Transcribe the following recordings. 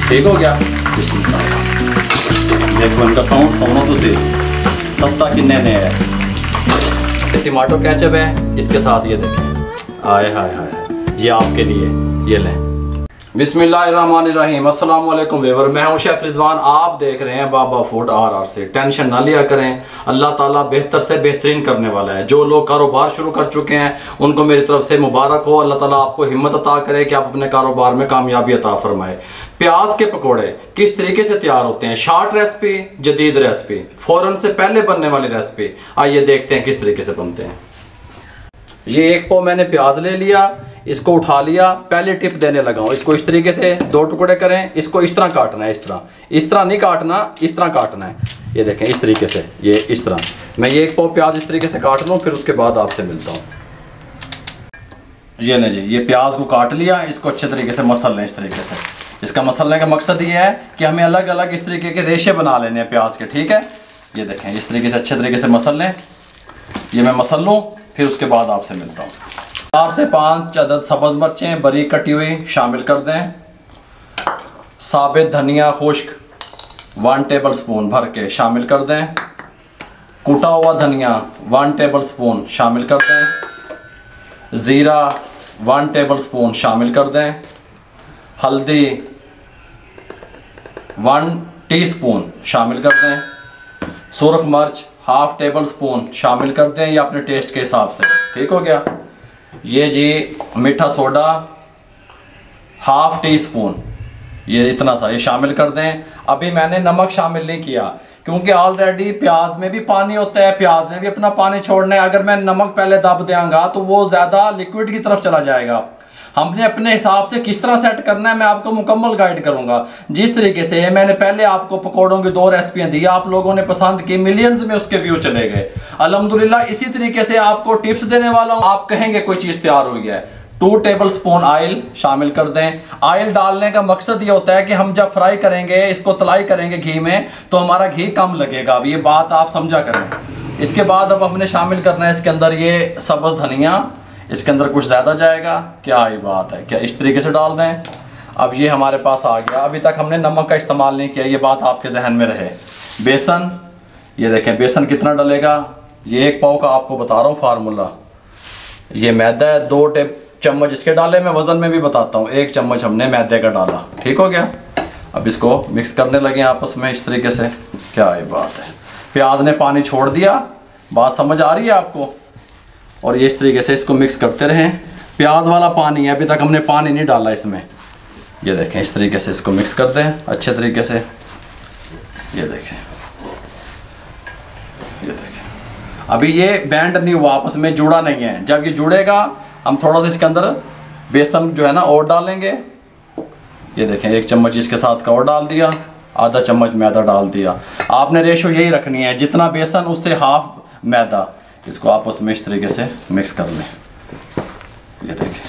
ठीक हो गया। देखो इनका साउंड तो सही, सस्ता किन्ने ने है। टमाटो केचप है इसके साथ, ये देखें, आए हाय हाय, ये आपके लिए, ये लें। बिस्मिल्लाहिर्रहमानिर्रहीम, अस्सलाम वालेकुम व्यूअर, मैं हूं शेफ रिजवान, आप देख रहे हैं बाबा फूड RR से। टेंशन ना लिया करें, अल्लाह ताला बेहतर से बेहतरीन करने वाला है। जो लोग कारोबार शुरू कर चुके हैं उनको मेरी तरफ से मुबारक हो। अल्लाह ताला आपको हिम्मत अता करे कि आप अपने कारोबार में कामयाबी अता फरमाए। प्याज के पकोड़े किस तरीके से तैयार होते हैं, शॉर्ट रेसिपी, जदीद रेसिपी, फ़ौरन से पहले बनने वाली रेसिपी, आइए देखते हैं किस तरीके से बनते हैं। ये एक पाव मैंने प्याज ले लिया, इसको उठा लिया। पहले टिप देने लगा हूँ, इसको इस तरीके से 2 टुकड़े करें। इसको इस तरह काटना है, इस तरह नहीं काटना, इस तरह काटना है। ये देखें इस तरीके से, ये इस तरह। मैं ये एक पाव प्याज इस तरीके से काट लूँ, फिर उसके बाद आपसे मिलता हूँ। ये ले जी, ये प्याज को काट लिया, इसको अच्छे तरीके से मसल लें इस तरीके से। इसका मसलने का मकसद ये है कि हमें अलग अलग इस तरीके के रेशे बना लेने हैं प्याज के, ठीक है। ये देखें इस तरीके से अच्छे तरीके से मसल लें। ये मैं मसल लूँ, फिर उसके बाद आपसे मिलता हूँ। 4 से 5 अदद सब्ज़ मिर्चें बारीक कटी हुई शामिल कर दें। साबित धनिया खुश्क 1 टेबल स्पून भर के शामिल कर दें। कूटा हुआ धनिया 1 टेबल स्पून शामिल कर दें। ज़ीरा 1 टेबल स्पून शामिल कर दें। हल्दी 1 टीस्पून शामिल कर दें। सुरख मिर्च 1/2 टेबल स्पून शामिल कर दें, या अपने टेस्ट के हिसाब से, ठीक हो गया। ये जी मीठा सोडा 1/2 टीस्पून, ये इतना सा ये शामिल कर दें। अभी मैंने नमक शामिल नहीं किया क्योंकि ऑलरेडी प्याज में भी पानी होता है, प्याज ने भी अपना पानी छोड़ना है। अगर मैं नमक पहले दब देंगा तो वो ज़्यादा लिक्विड की तरफ चला जाएगा। हमने अपने हिसाब से किस तरह सेट करना है मैं आपको मुकम्मल गाइड करूंगा। जिस तरीके से मैंने पहले आपको पकौड़ों की 2 रेसिपियां दी, आप लोगों ने पसंद की, मिलियंस में उसके व्यू चले गए अल्हम्दुलिल्लाह। इसी तरीके से आपको टिप्स देने वाला हूं, आप कहेंगे कोई चीज़ तैयार हुई है। 2 टेबल स्पून ऑयल शामिल कर दें। ऑयल डालने का मकसद ये होता है कि हम जब फ्राई करेंगे, इसको तलाई करेंगे घी में, तो हमारा घी कम लगेगा। अब ये बात आप समझा करें। इसके बाद अब हमने शामिल करना है इसके अंदर ये सब्ज़ धनिया, इसके अंदर कुछ ज़्यादा जाएगा, क्या ही बात है, क्या इस तरीके से डाल दें। अब ये हमारे पास आ गया। अभी तक हमने नमक का इस्तेमाल नहीं किया, ये बात आपके जहन में रहे। बेसन, ये देखें बेसन कितना डलेगा, ये 1 पाव का आपको बता रहा हूँ फार्मूला। ये मैदा है, 2 चम्मच इसके डाले, मैं वज़न में भी बताता हूँ। 1 चम्मच हमने मैदे का डाला, ठीक हो गया। अब इसको मिक्स करने लगे आपस में इस तरीके से, क्या ही बात है। प्याज ने पानी छोड़ दिया, बात समझ आ रही है आपको। और ये इस तरीके से इसको मिक्स करते रहें। प्याज वाला पानी है, अभी तक हमने पानी नहीं डाला इसमें। ये देखें इस तरीके से इसको मिक्स कर दें अच्छे तरीके से। ये देखें, ये देखें, अभी ये बैंड नहीं हुआ, आपस में जुड़ा नहीं है। जब ये जुड़ेगा हम थोड़ा सा इसके अंदर बेसन जो है ना और डालेंगे। ये देखें 1 चम्मच इसके साथ का और डाल दिया, आधा चम्मच मैदा डाल दिया। आपने रेशो यही रखनी है, जितना बेसन उससे 1/2 मैदा। इसको आपस में इस तरीके से मिक्स कर लें। ये देखिए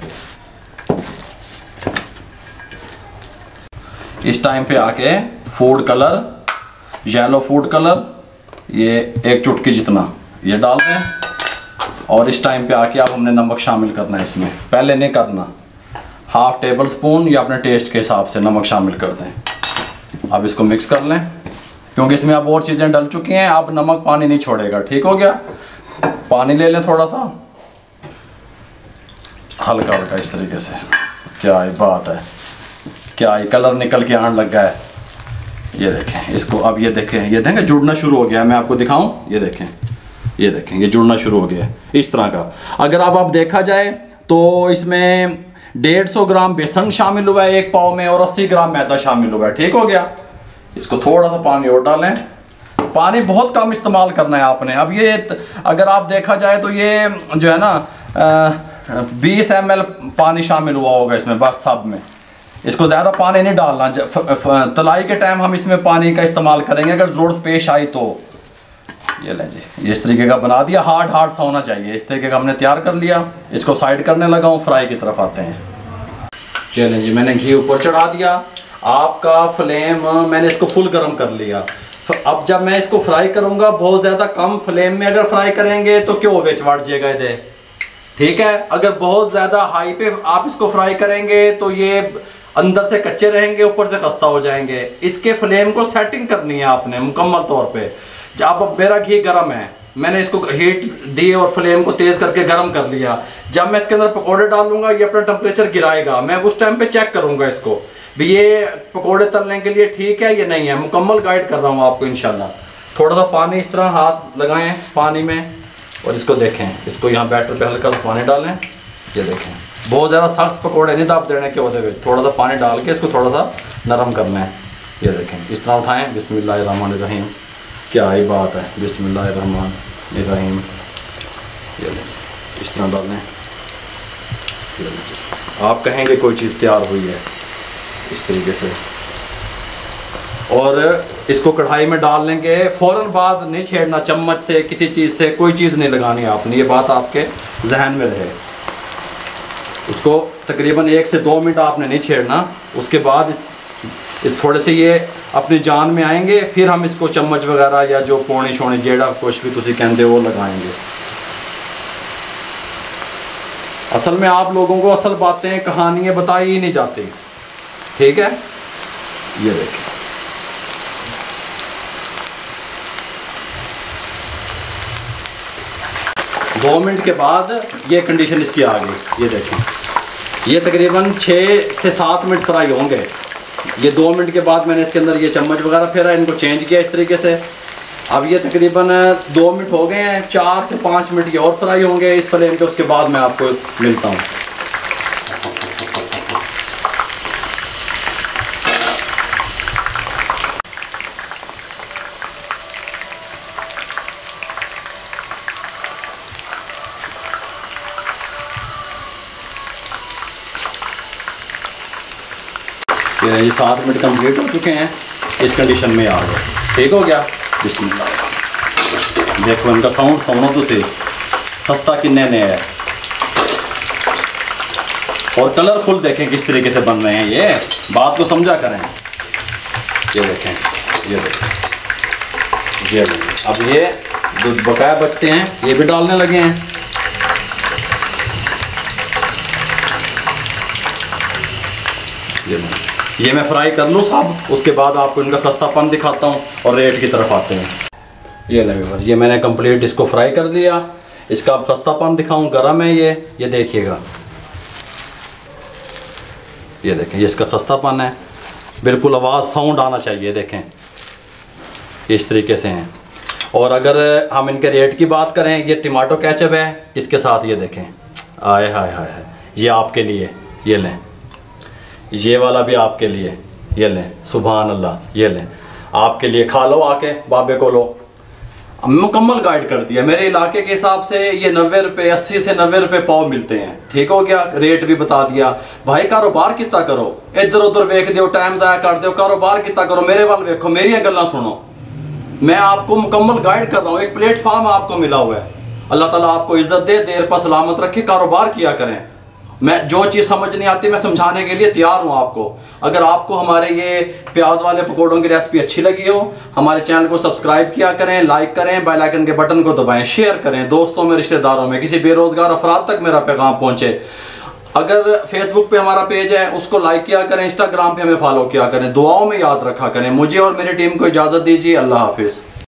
इस टाइम पे आके food colour, yellow food colour, ये 1 चुटकी जितना ये डाल दें। और इस टाइम पे आके अब हमने नमक शामिल करना है इसमें, पहले नहीं करना। 1/2 टेबल स्पून या अपने टेस्ट के हिसाब से नमक शामिल कर दें। अब इसको मिक्स कर लें क्योंकि इसमें अब और चीज़ें डल चुकी हैं, अब नमक पानी नहीं छोड़ेगा, ठीक हो गया। पानी ले लें थोड़ा सा, हल्का हल्का इस तरीके से। क्या ही बात है, क्या ही कलर निकल के आने लग गया है। ये देखें इसको, अब ये देखें, ये देखें जुड़ना शुरू हो गया है। मैं आपको दिखाऊं, ये देखें, ये देखें, ये जुड़ना शुरू हो गया है इस तरह का। अगर अब देखा जाए तो इसमें 150 ग्राम बेसन शामिल हुआ है 1 पाव में, और 80 ग्राम मैदा शामिल हुआ है, ठीक हो गया। इसको थोड़ा सा पानी और डालें। पानी बहुत कम इस्तेमाल करना है आपने। अब ये अगर आप देखा जाए तो ये जो है ना 20 ml पानी शामिल हुआ होगा इसमें, बस सब में। इसको ज़्यादा पानी नहीं डालना। तलाई के टाइम हम इसमें पानी का इस्तेमाल करेंगे अगर ज़रूरत पेश आई तो। ये लें जी, इस तरीके का बना दिया, हार्ड सा होना चाहिए। इस तरीके का हमने तैयार कर लिया। इसको साइड करने लगा हूँ, फ्राई की तरफ आते हैं। चलें जी, मैंने घी ऊपर चढ़ा दिया। आपका फ्लेम मैंने इसको फुल गर्म कर लिया। अब जब मैं इसको फ्राई करूंगा, बहुत ज़्यादा कम फ्लेम में अगर फ्राई करेंगे तो क्यों बेच बढ़ जाएगा इधर, ठीक है। अगर बहुत ज़्यादा हाई पे आप इसको फ्राई करेंगे तो ये अंदर से कच्चे रहेंगे, ऊपर से खस्ता हो जाएंगे। इसके फ्लेम को सेटिंग करनी है आपने मुकम्मल तौर पे। जब मेरा घी गर्म है, मैंने इसको हीट दी और फ्लेम को तेज़ करके गर्म कर लिया। जब मैं इसके अंदर पकोड़े डालूंगा, ये अपना टेम्परेचर गिराएगा। मैं उस टाइम पे चेक करूंगा इसको भी ये पकोड़े तलने के लिए ठीक है या नहीं है। मुकम्मल गाइड कर रहा हूँ आपको इंशाल्लाह। थोड़ा सा पानी इस तरह हाथ लगाएं पानी में और इसको देखें, इसको यहाँ बैटर पे हल्का सा पानी डालें। ये देखें, बहुत ज़्यादा सख्त पकोड़े नहीं दाब देने के होते हुए, थोड़ा सा पानी डाल के इसको थोड़ा सा नरम करना है। ये देखें, इस तरह उठाएँ। बिस्मिल्लाहिर्रहमानिर्रहीम, क्या ही बात है, बिस्मिल्लाहिर्रहमानिर्रहीम। ये इस तरह डालें। आप कहेंगे कोई चीज़ तैयार हुई है इस तरीके से। और इसको कढ़ाई में डाल लेंगे, फ़ौरन बाद नहीं छेड़ना, चम्मच से किसी चीज़ से कोई चीज़ नहीं लगानी आपने, ये बात आपके जहन में रहे। इसको तकरीबन 1 से 2 मिनट आपने नहीं छेड़ना। उसके बाद इस थोड़े से ये अपनी जान में आएंगे, फिर हम इसको चम्मच वगैरह या जो पौनी छोनी जेड़ा कुछ भी तुसी कहते वो लगाएंगे। असल में आप लोगों को असल बातें कहानियाँ बताई ही नहीं जाती, ठीक है। ये देखिए, दो मिनट के बाद ये कंडीशन इसकी आ गई। ये देखें, ये तकरीबन 6 से 7 मिनट फ्राई होंगे। ये 2 मिनट के बाद मैंने इसके अंदर ये चम्मच वगैरह फेरा, इनको चेंज किया इस तरीके से। अब ये तकरीबन 2 मिनट हो गए हैं, 4 से 5 मिनट ये और फ्राई होंगे इस फ्लेम पे। उसके बाद मैं आपको मिलता हूँ। ये 7 मिनट कंप्लीट हो चुके हैं, इस कंडीशन में आ गए, ठीक हो गया। बिस्मिल्लाह, देखो इनका साउंड सुनो तो सही, खस्ता किन्ने ने है। और कलरफुल देखें किस तरीके से बन रहे हैं, ये बात को समझा करें। ये देखें, ये देखें, ये देखें। अब ये जो बकाया बचते हैं ये भी डालने लगे हैं। ये मैं फ्राई कर लूँ सब, उसके बाद आपको इनका खस्तापन दिखाता हूँ और रेट की तरफ आते हैं। ये लगे, ये मैंने कंप्लीट इसको फ्राई कर दिया। इसका अब खस्तापन दिखाऊँ, गर्म है ये देखिएगा। ये देखें, ये इसका खस्तापन है, बिल्कुल आवाज़ साउंड आना चाहिए। देखें इस तरीके से हैं। और अगर हम इनके रेट की बात करें, ये टमाटो केचप है, इसके साथ ये देखें, आए हाय हाय हाय, ये आपके लिए, ये लें। ये वाला भी आपके लिए, ये लें, सुभान अल्लाह, ये लें आपके लिए, खा लो आके बाबे को लो। मुकम्मल गाइड कर दिया। मेरे इलाके के हिसाब से ये 90 रुपये, 80 से 90 रुपये पाव मिलते हैं, ठीक हो गया। रेट भी बता दिया। भाई कारोबार कितना करो, इधर उधर वेख दो, टाइम ज़ाया कर दो, कारोबार कितना करो, मेरे वाल वेखो, मेरी गल्लां सुनो। मैं आपको मुकम्मल गाइड कर रहा हूँ, एक प्लेटफार्म आपको मिला हुआ है। अल्लाह ताला आपको इज्जत दे, देर पर सलामत रखे, कारोबार किया करें। मैं जो चीज़ समझ नहीं आती मैं समझाने के लिए तैयार हूँ आपको। अगर आपको हमारे ये प्याज वाले पकौड़ों की रेसिपी अच्छी लगी हो, हमारे चैनल को सब्सक्राइब किया करें, लाइक करें, बेल आइकन के बटन को दबाएं, शेयर करें दोस्तों में, रिश्तेदारों में, किसी बेरोजगार अफराद तक मेरा पैगाम पहुँचे। अगर फेसबुक पे हमारा पेज है उसको लाइक किया करें, इंस्टाग्राम पे हमें फॉलो किया करें। दुआओं में याद रखा करें। मुझे और मेरी टीम को इजाज़त दीजिए। अल्लाह हाफिज़।